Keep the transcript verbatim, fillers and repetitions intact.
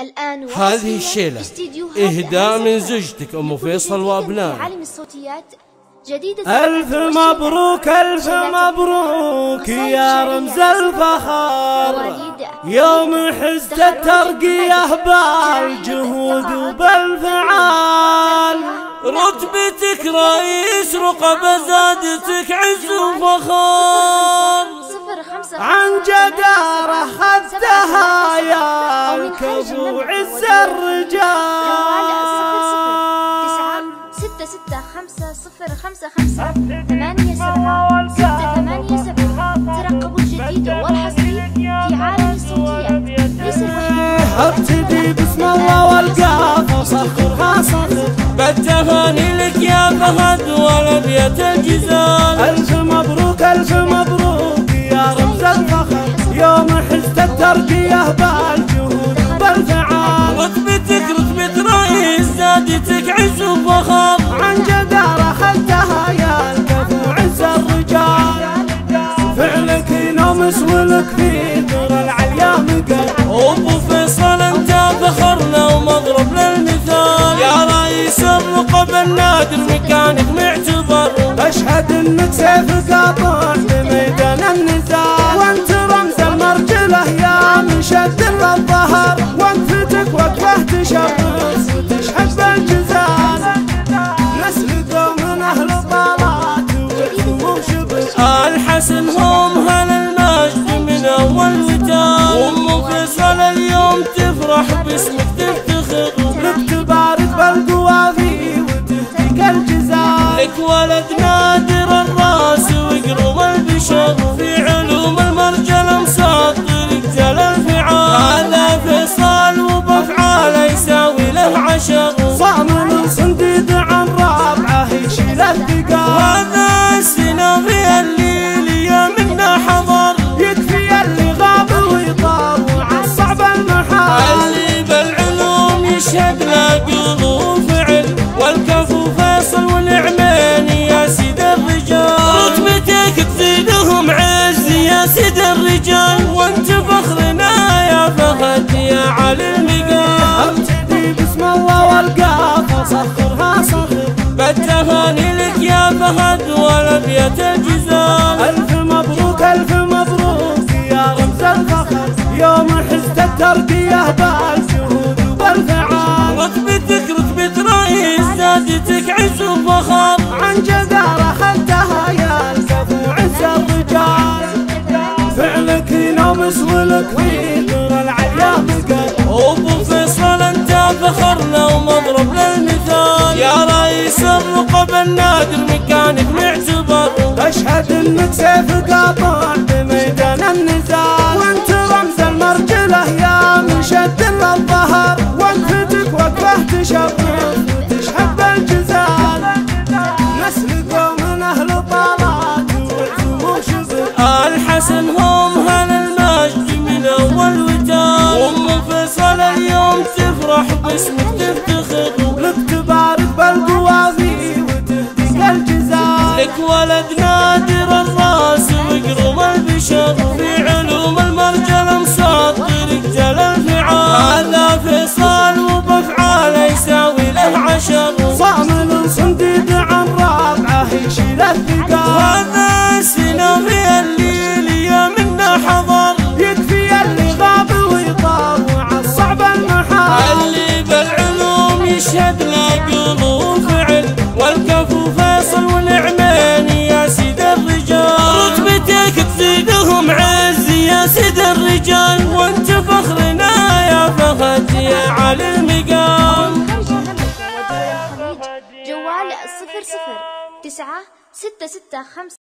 الآن هذه الشيلة إهداء من زوجتك أم فيصل وأبنائه. عالم الصوتيات جديدة. ألف مبروك ألف مبروك يا رمز الفخر، يوم حزت الترقية بالجهود وبالفعال، رتبتك رئيس رقبة زادتك عز وفخر، عن جدارة خذتها يا الكفو عز الرجال. ستة ستة خمسة صفر خمسة خمسة ثمانية سبعة ستة ثمانية سبعة. ترقبوا الجديد والحصري في عالم الصوتيات. ليس الوحيد. ابتدي بسم الله والقاف صخرها صخر، بالتهاني لك يا فهد ولبيت الجزال. ألف مبروك ألف مبروك يا رمز الفخر، يوم حزت الترقية بالجهود بالفعال، رتبتك رتبة رئيس زادتك عز وفخر، عن جدارة خدتها يا الكفو عز الرجال، فعلك ينومس ولك في دور العليا مقل. أبو فيصل انت فخرنا ومضرب للمثال، يا رئيس الرقب النادر مكانك معتبر، أشهد انك سيف قاطع بميدان النزال، وانت رمز المرجله يا من شد الظهر، وقفتك وقفه تشرف وتشحب بالجزال، نسل من اهل الطارات وعزو وشبل. الحسن هم هل المجد من اول وتال، وام فيصل اليوم تفرح باسمك تفتخر، لك تبارك بالقوافي وتهديك الجزال، لك ولد نادر الراس وقروم البشر، في علوم المرجل مسطر يقتل الفعال، هذا فيصل وبافعاله يساوي له عشر، صامل صنديد عن رابعه يشيل الثقال، هذا السنافي اللي يا منا حضر، يكفي اللي غاب ويطار وعالصعب المحال، اللي بالعلوم يشهد له قول وفعل، والكفو فيصل والنعمين يا سيد الرجال، رتبتك تزيدهم عز يا سيد الرجال، وانت فخرنا يا فهد يا علي المقام. ابتدي بسم الله والقاف صخرها صخر، بالتهاني لك يا فهد ولبيت الجزال. ألف مبروك ألف مبروك يا رمز الفخر، يوم حزت الترقية بالجهود وبالفعال، رتبتك رتبة رئيس زادتك عز وفخر، عن جدارة خدتها يا الكفو عز الرجال، فعلك ينومس ولك في دور العليا مقل. أبو فيصل انت فخرنا ومضرب للمثال، يا رئيس الرقب النادر مكانك معتبر، أشهد انك سيف قاطع بميدان النزال، وانت رمز المرجله يا من شد الظهر، وقفتك وقفه تشرف وتشحب بالجزال، نسل من اهل الطارات وعزو وشبل. الحسن هم هل المجد من اول وتال، وام فيصل اليوم تفرح باسمك تفتخر، لك تبارك بالقوافي وتهديك الجزال، لك ولد نادر الراس وقروم البشر، في علوم المرجل مسطر يقتل الفعال، هذا فيصل وبافعاله يساوي له عشر، صامل صنديد عن رابعه يشيل الثقال، هذا السنافي اللي يا منا حضر، يكفي اللي غاب ويطار وعالصعب المحال، اللي بالعلوم يشهد له قول وفعل، والكفو فيصل والنعمين يا سيد الرجال، رتبتك تزيدهم عز يا سيد الرجال، وانت فخرنا يا فهد يا علي المقام. جوال صفر صفر تسعة ستة ستة خمسة